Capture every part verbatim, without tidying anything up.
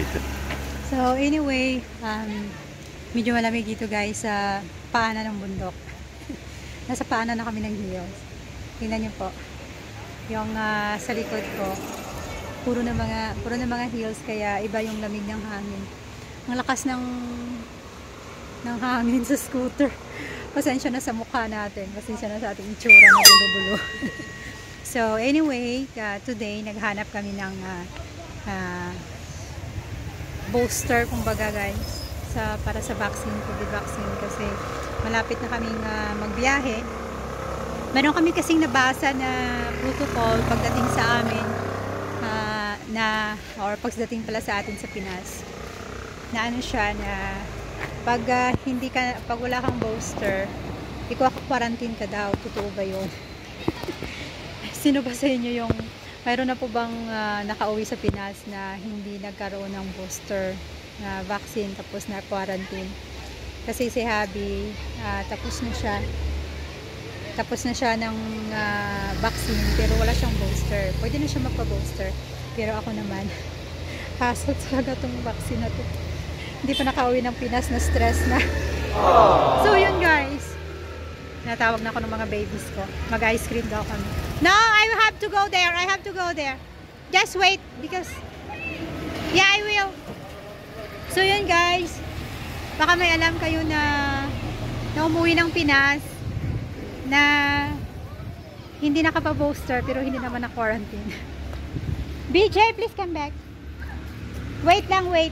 So anyway, um, medyo malamig dito guys sa paanan ng bundok. Nasa paanan na kami ng hills. Tingnan niyo po. Yung uh, sa likod ko, puro na mga puro na mga hills kaya iba yung lamig ng hangin. Ang lakas ng ng hangin sa scooter. Pasensya na sa mukha natin. Pasensya na sa ating itsura na bulo-bulo. So anyway, uh, today naghanap kami ng uh, uh, booster kumbaga guys sa para sa vaccine, COVID vaccine kasi malapit na kaming uh, magbiyahe. Meron kami kasing nabasa na protocol pagdating sa amin uh, na or pagdating pala sa atin sa Pinas. Na ano siya na pag uh, hindi ka pag wala kang booster, iko-quarantine ka daw. Totoo ba 'yon? Sino ba sa inyo yung mayroon na po bang uh, nakauwi sa Pinas na hindi nagkaroon ng booster na uh, vaccine tapos na quarantine? Kasi si Habi uh, tapos na siya tapos na siya ng uh, vaccine pero wala siyang booster. Pwede na siya magpa-booster pero ako naman hassle talaga tong vaccine na to. Hindi pa nakauwi ng Pinas, na stress na. So yun guys, natawag na ako ng mga babies ko. Mag-ice cream daw kami. No, I have to go there. I have to go there. Just wait because yeah, I will. So yun guys, baka may alam kayo na na umuwi ng Pinas na hindi nakapa-booster pero hindi naman na-quarantine. B J, please come back. Wait lang, wait.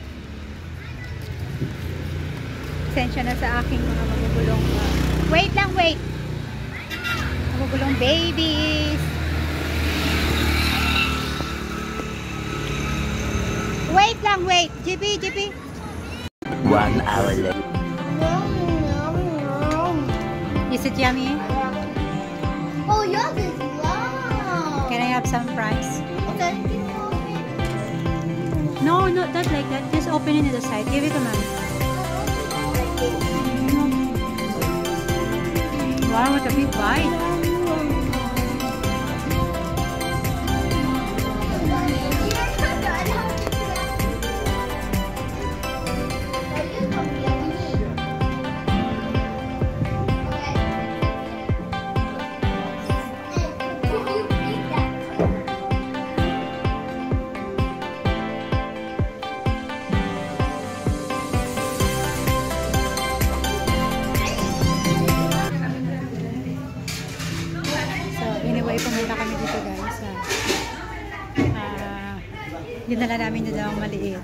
Pasensya na sa aking mga magugulong uh, wait lang, wait. Magugulong babies. Wait lang, wait. G B, G B. One hour later. Is it yummy? Oh, yours is long. Can I have some fries? Okay. No, no, not like that. Just open it to the side. Give it to mommy. Wow, what a big bite. Pumunta kami dito guys. Uh, dinala namin na daw maliit.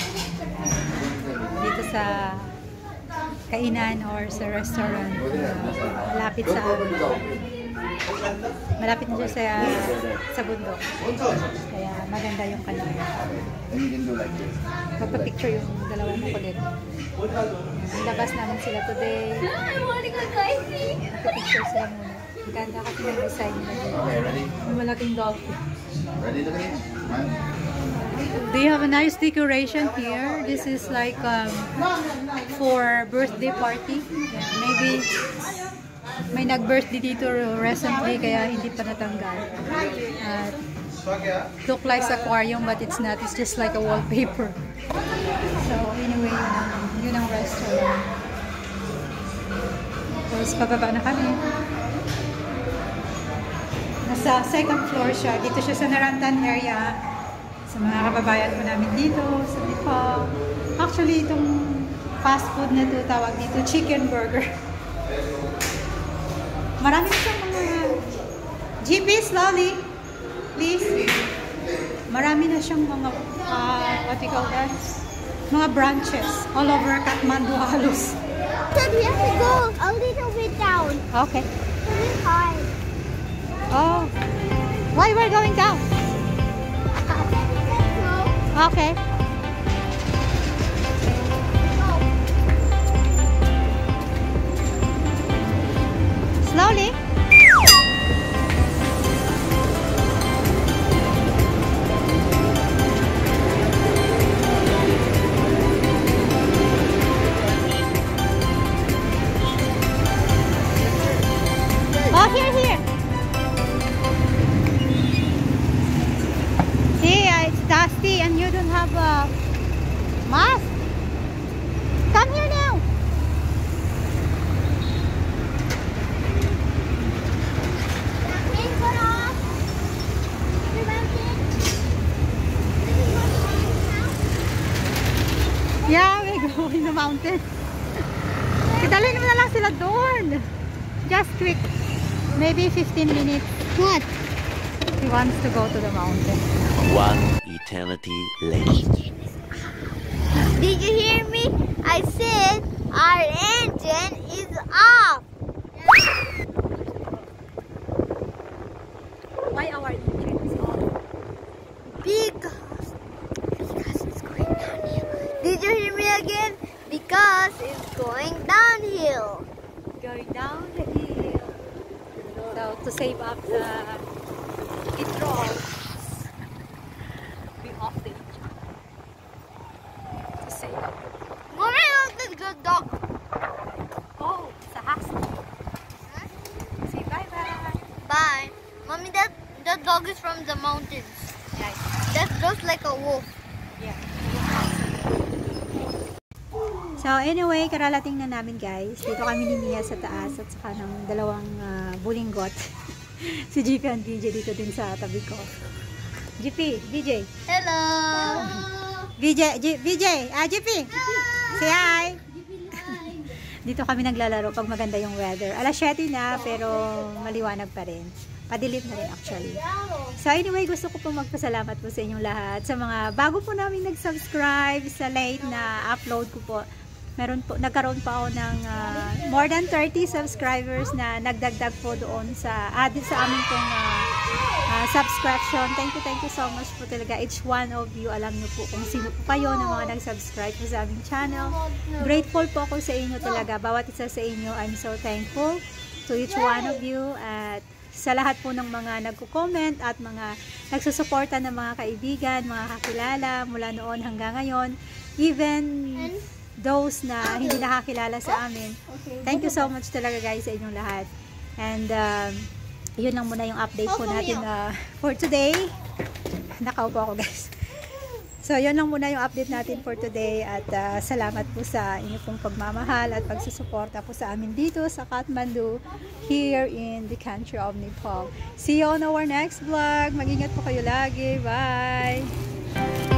Dito sa kainan or sa restaurant. Uh, malapit sa malapit na siya sa, sa bundok. Kaya maganda yung kanila. Magpa-picture yung dalawang makulit. Labas namin sila today. Magpa-picture sila muna. Ganda kasi ng design nila dito. Okay, ready? Yung malaking dolphin. Ready to begin? One. They have a nice decoration here. This is like um, for birthday party. Yeah, maybe may nag-birthday dito recently kaya hindi pa natanggal. At look like aquarium but it's not. It's just like a wallpaper. So anyway, yun ang, yun ang restaurant. Tapos pababa na kami. Nasa second floor siya. Dito siya sa Narantan area. Sa mga kababayan ko namin dito. Sa Nepal. Actually, itong fast food na ito, tawag dito, chicken burger. Marami siyang mga G P, slowly. Please. Marami na siyang mga, uh, what do you call that? Mga branches. All over Kathmandu halos. So we have to go a little bit down. Okay. Really high. Oh, why we're going down? Okay. Slowly. Oh, here, here. See, uh, it's dusty and you don't have a mountain. Idalhin mo na lang sila doon. Just quick. Maybe fifteen minutes. What? He wants to go to the mountain. One eternity later. Did you hear me? I said our engine is off. Why our engine is off? Because, because it's going downhill. Did you hear me again? Because it's going downhill. Going down the hill. So, to save up the petrol, we off the engine. To save up. Mommy, look at the good dog. Oh, it's a husky. Say bye-bye. Bye. Mommy, that, that dog is from the mountains. Yes. That's just like a wolf. Yeah. So anyway, karalating na namin guys. Dito kami ni Mia sa taas at saka ng dalawang uh, bulinggot. Si G P and B J dito din sa tabi ko. G P, B J. Hello. B J, G, B J, ah G P. Say hi. Dito kami naglalaro pag maganda yung weather. alas siyete na pero maliwanag pa rin. Padilim na rin actually. So anyway, gusto ko po magpasalamat po sa inyong lahat. Sa mga bago po namin nag-subscribe sa late na upload ko po. Meron po, nagkaroon pa ako ng uh, more than thirty subscribers na nagdagdag po doon sa, ah, sa amin pong uh, uh, subscription. Thank you, thank you so much po talaga. Each one of you, alam niyo po kung sino po kayo na mga nag-subscribe po sa aming channel. Grateful po ako sa inyo talaga. Bawat isa sa inyo, I'm so thankful to each one of you. At sa lahat po ng mga nagko-comment at mga nagsusuporta ng mga kaibigan, mga kakilala mula noon hanggang ngayon. Even those na hindi nakakilala sa amin. Thank you so much talaga guys sa inyong lahat. And um, yun lang muna yung update po natin uh, for today. Nakaupo ako guys. So yun lang muna yung update natin for today. At uh, salamat po sa inyo pong pagmamahal at pagsusuporta po sa amin dito sa Kathmandu, here in the country of Nepal. See you on our next vlog. Mag-ingat po kayo lagi. Bye!